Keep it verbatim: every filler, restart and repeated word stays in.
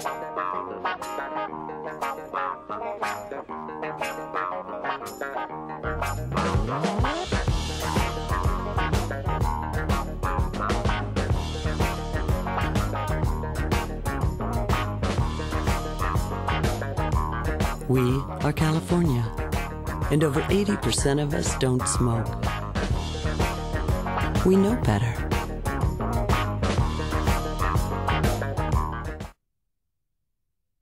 We are California, and over eighty percent of us don't smoke. We know better.